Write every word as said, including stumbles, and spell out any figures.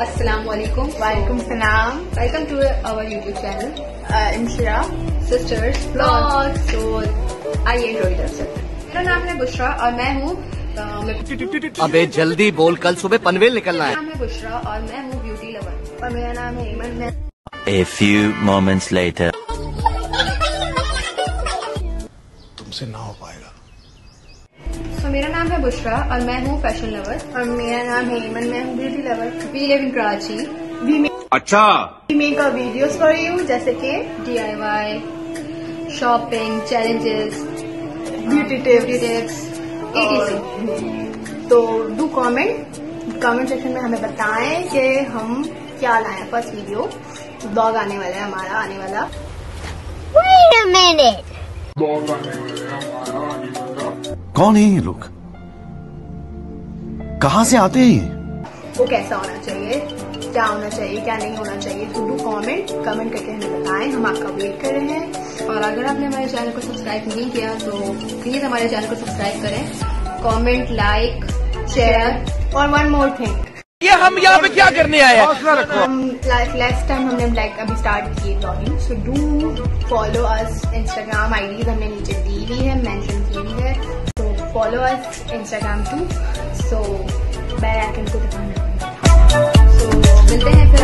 अस्सलाम वालेकुम। वालेकुम सलाम। Welcome to our YouTube channel Inshira sisters blog. तो आइए इंट्रो की तरफ से। मेरा नाम है बुशरा और मैं हूँ अबे जल्दी बोल, कल सुबह पनवेल निकलना है। नाम है बुशरा और मैं हूँ ब्यूटी लवर। और मेरा नाम है ईमन। मैं A few moments later. तुमसे ना हो पाएगा। तो मेरा नाम है बुशरा और मैं हूँ फैशन लवर। और मेरा नाम है ईमन। मैं हूँ beauty lover. We live in Karachi. We अच्छा make a videos for you, जैसे कि D I Y, shopping, challenges, beauty beauty tips. Tips, E T C. तो डू कमेंट कमेंट सेक्शन में हमें बताएं कि हम क्या लाए। फर्स्ट वीडियो ब्लॉग आने वाला है हमारा, आने वाला। Wait a minute. कौन है ये लोग? कहाँ से आते हैं ये? वो कैसा होना चाहिए, क्या होना चाहिए, क्या नहीं होना चाहिए। तो डू कमेंट कमेंट करके हमें बताएं, हम आपका वेट कर रहे हैं। और अगर आपने हमारे चैनल को सब्सक्राइब नहीं किया तो प्लीज हमारे चैनल को सब्सक्राइब करें, कमेंट, लाइक, शेयर। और वन मोर थिंग, ये हम यहाँ पे क्या करने आए हैं? हम लास्ट टाइम हमने लाइक अभी स्टार्ट की blogging, so do follow us. Instagram IDs हमने नीचे दी हुई है, मेंशन की हुई है, तो follow us Instagram too. So back end को दिखाना। तो मिलते हैं फिर